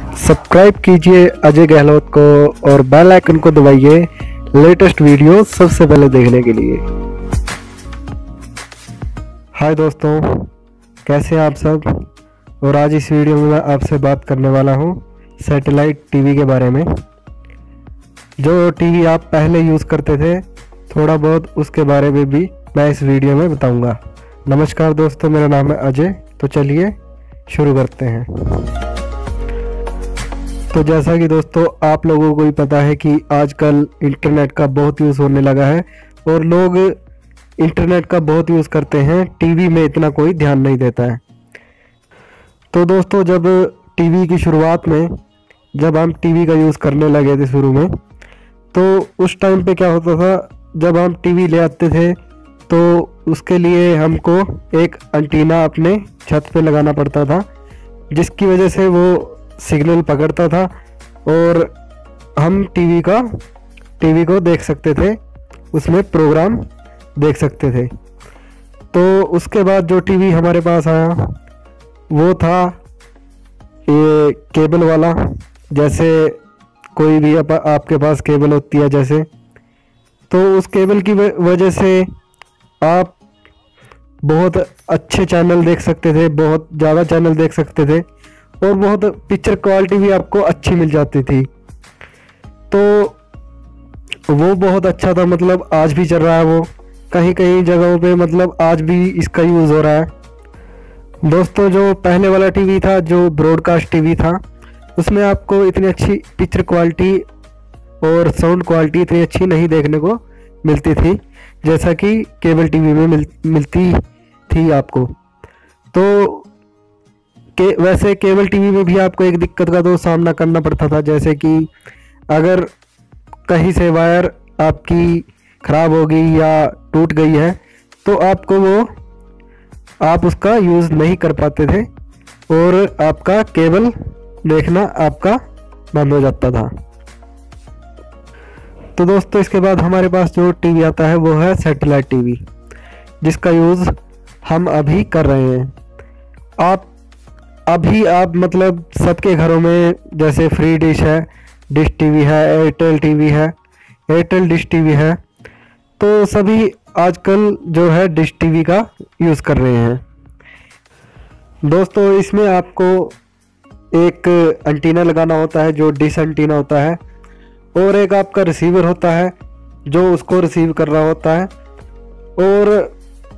Subscribe कीजिए अजय गहलोत को और बेल आइकन को दबाइए लेटेस्ट वीडियो सबसे पहले देखने के लिए। हाय दोस्तों, कैसे हैं आप सब। और आज इस वीडियो में मैं आपसे बात करने वाला हूं सैटेलाइट टीवी के बारे में। जो टीवी आप पहले यूज़ करते थे, थोड़ा बहुत उसके बारे में भी मैं इस वीडियो में बताऊंगा। नमस्कार दोस्तों, मेरा नाम है अजय। तो चलिए शुरू करते हैं। तो जैसा कि दोस्तों आप लोगों को भी पता है कि आजकल इंटरनेट का बहुत यूज़ होने लगा है और लोग इंटरनेट का बहुत यूज़ करते हैं, टीवी में इतना कोई ध्यान नहीं देता है। तो दोस्तों जब टीवी की शुरुआत में जब हम टीवी का यूज़ करने लगे थे शुरू में, तो उस टाइम पे क्या होता था, जब हम टीवी ले आते थे तो उसके लिए हमको एक एंटीना अपने छत पे लगाना पड़ता था, जिसकी वजह से वो सिग्नल पकड़ता था और हम टीवी को देख सकते थे, उसमें प्रोग्राम देख सकते थे। तो उसके बाद जो टीवी हमारे पास आया वो था ये केबल वाला। जैसे कोई भी आपके पास केबल होती है जैसे, तो उस केबल की वजह से आप बहुत अच्छे चैनल देख सकते थे, बहुत ज़्यादा चैनल देख सकते थे और बहुत पिक्चर क्वालिटी भी आपको अच्छी मिल जाती थी। तो वो बहुत अच्छा था, मतलब आज भी चल रहा है वो कहीं कहीं जगहों पे, मतलब आज भी इसका यूज़ हो रहा है। दोस्तों जो पहले वाला टीवी था, जो ब्रॉडकास्ट टीवी था, उसमें आपको इतनी अच्छी पिक्चर क्वालिटी और साउंड क्वालिटी इतनी अच्छी नहीं देखने को मिलती थी जैसा कि केबल टीवी में मिलती थी आपको। तो वैसे केबल टीवी में भी आपको एक दिक्कत का तो सामना करना पड़ता था, जैसे कि अगर कहीं से वायर आपकी ख़राब हो गई या टूट गई है तो आप उसका यूज़ नहीं कर पाते थे और आपका केबल देखना आपका बंद हो जाता था। तो दोस्तों इसके बाद हमारे पास जो टीवी आता है वो है सैटेलाइट टीवी, जिसका यूज़ हम अभी कर रहे हैं। आप मतलब सबके घरों में जैसे फ्री डिश है, डिश टीवी है, एयरटेल टीवी है, एयरटेल डिश टीवी है, तो सभी आजकल जो है डिश टीवी का यूज़ कर रहे हैं। दोस्तों इसमें आपको एक एंटीना लगाना होता है जो डिश एंटीना होता है, और एक आपका रिसीवर होता है जो उसको रिसीव कर रहा होता है, और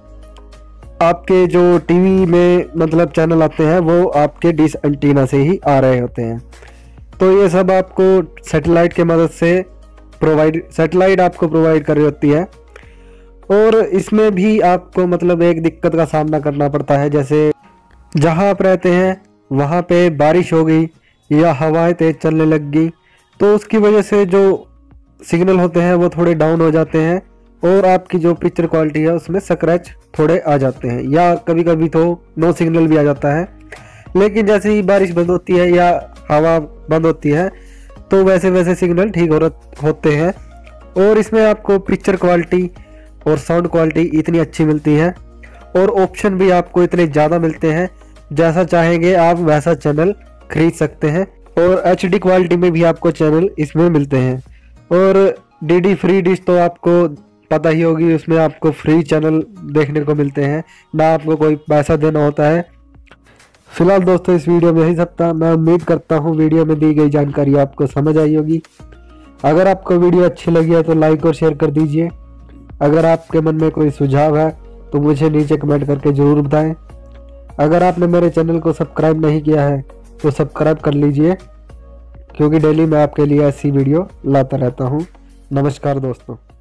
आपके जो टीवी में मतलब चैनल आते हैं वो आपके डिश एंटीना से ही आ रहे होते हैं। तो ये सब आपको सैटेलाइट के मदद से सैटेलाइट आपको प्रोवाइड कर रही होती है। और इसमें भी आपको मतलब एक दिक्कत का सामना करना पड़ता है, जैसे जहां आप रहते हैं वहां पे बारिश हो गई या हवाएं तेज चलने लग गई, तो उसकी वजह से जो सिग्नल होते हैं वो थोड़े डाउन हो जाते हैं और आपकी जो पिक्चर क्वालिटी है उसमें स्क्रैच थोड़े आ जाते हैं, या कभी कभी तो नो सिग्नल भी आ जाता है। लेकिन जैसे ही बारिश बंद होती है या हवा बंद होती है तो वैसे वैसे सिग्नल ठीक होते हैं और इसमें आपको पिक्चर क्वालिटी और साउंड क्वालिटी इतनी अच्छी मिलती है और ऑप्शन भी आपको इतने ज़्यादा मिलते हैं, जैसा चाहेंगे आप वैसा चैनल खरीद सकते हैं। और HD क्वालिटी में भी आपको चैनल इसमें मिलते हैं। और DD फ्री डिश तो आपको पता ही होगी, उसमें आपको फ्री चैनल देखने को मिलते हैं, ना आपको कोई पैसा देना होता है। फिलहाल दोस्तों इस वीडियो में यही सब था। मैं उम्मीद करता हूँ वीडियो में दी गई जानकारी आपको समझ आई होगी। अगर आपको वीडियो अच्छी लगी है तो लाइक और शेयर कर दीजिए। अगर आपके मन में कोई सुझाव है तो मुझे नीचे कमेंट करके ज़रूर बताएं। अगर आपने मेरे चैनल को सब्सक्राइब नहीं किया है तो सब्सक्राइब कर लीजिए, क्योंकि डेली मैं आपके लिए ऐसी वीडियो लाता रहता हूँ। नमस्कार दोस्तों।